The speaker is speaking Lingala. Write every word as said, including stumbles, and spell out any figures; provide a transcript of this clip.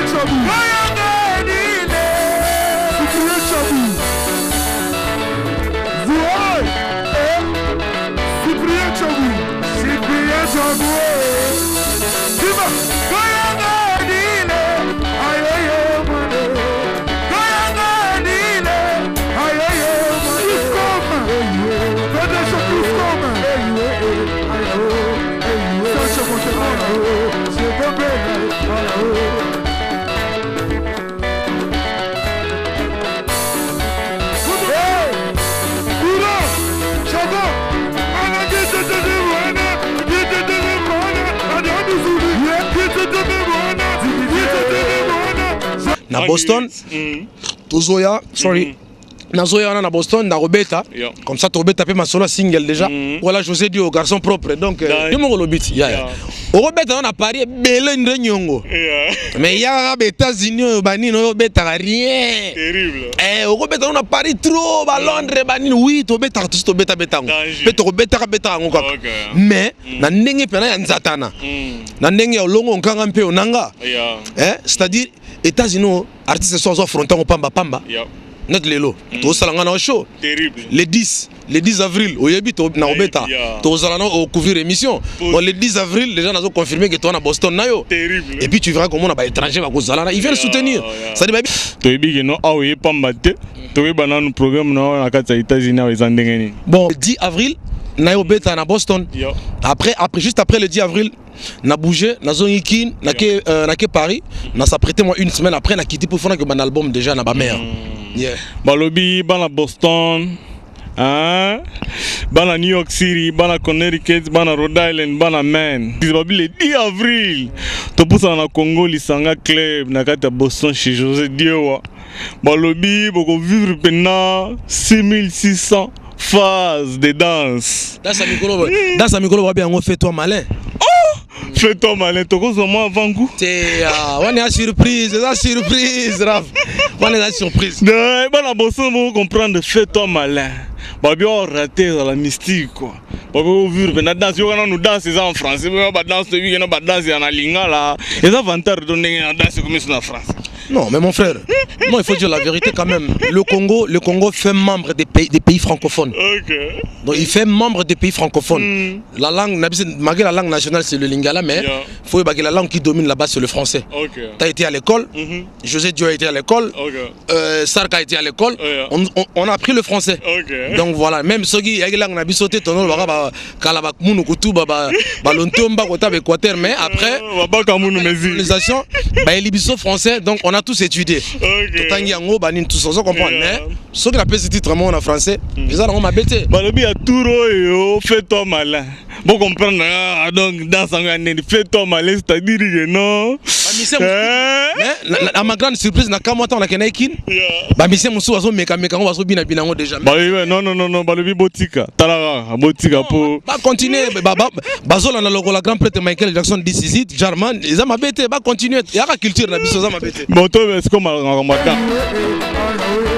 Na Boston, Tozoya, sorry. Nazoya na Boston, na Robeta. Comme ça, Robeta fait ma solo single déjà. Voilà, José dit au garçon propre. Donc, je m'en relobite. Au Robeta, on a parié belle de Nyongo. Mais il y a des États-Unis, Bani, no Robeta, rien. Terrible. Eh, au Robeta, on a parié trop. À Londres, Bani, oui, Robeta, tout ce Robeta, Betango. Peut-être Robeta, Betango. Mais, na ndenge pena ya nzatana. Na ndenge ya longo nkanga mpe onanga. Eh, c'est-à-dire, États-Unis, artistes sont affrontés au Pamba Pamba. Notre lélo, tout ça là show. Terrible. Le dix, le dix avril, au Yabi, na Obeta, tout ça là au couvrir émission. Bon, le dix avril, les gens ont confirmé que tu es à Boston nayo. Terrible. Et puis tu verras comment on a des étrangers va cause là, ils viennent soutenir. Ça dit baby. Tu es bien non, ah oui, pas maté. Tu es banane nous programme non à quatre États-Unis aux Andes. Bon, le dix avril, na Obeta na Boston. Après, après, juste après le dix avril. Na bougé, na zone Kin, na ke na ke Paris, na s'apprêté moi une semaine après na quitté pour faire un album déjà na ba mère. Yeah. Balobi, bana Boston, hein? Bana New York City, bana Connecticut, bana Rhode Island, bana Maine. C'est le dix avril. To poussa na Congo lisanga club na kata Boston chez José Diowa. Balobi, boko vivre pendant six mille six cents phases de danse. Dans sa micro, dans sa micro, bien on fait toi malin. Fais-toi malin, tu connais moi avant goût. C'est on est à surprise, c'est la surprise, Raph. On est à surprise. Non, bon, la Boston, vous comprendre, fais-toi malin. Bah bien on raté dans la mystique quoi. Bah vous vu ben danse, yo nous danse en français, mais ba danse tu viens ba danse en linga là. Et ça vantar donner en danse comme ça en France. Non, mais mon frère, non, il faut dire la vérité quand même. Le Congo, le Congo fait membre des pays, des pays francophones. Okay. Donc il fait membre des pays francophones. Mm. La langue, malgré la langue nationale, c'est le lingala, mais il yeah. faut que la langue qui domine là-bas, c'est le français. Okay. Tu as été à l'école, mm -hmm. José Dio a été à l'école, okay. euh, Sark a été à l'école, oh, yeah. on, on, on a appris le français. Okay. Donc voilà, même ceux qui ont la langue sauté, ton nom, Kalabak Mounou Koutou, Balontomba, Équateur, mais après, l'organisation, Libiso français, donc on a tous étudié. Tout en yango, banin tout ça, comprendre. Mais ceux qui appellent ce titre en français, ils ont m'abêté. Balobi a tout yo, fais-toi malin. Bon comprendre, donc dans sa année, fais-toi malin, c'est-à-dire que non. Mais à ma grande surprise, na kamwa ta na kenakin. Ba mise musu wazo meka meka on wazo bina bina ngo déjà. Bah non non non non, Balobi botika. Talara, botika pour. Ba continuer, ba ba zola na logo la grand prêtre Michael Jackson this is it, German, ils ont m'abêté, ba continuer. Il y a la culture na biso za m'abêté. Bon toi est-ce qu'on m'a remarqué?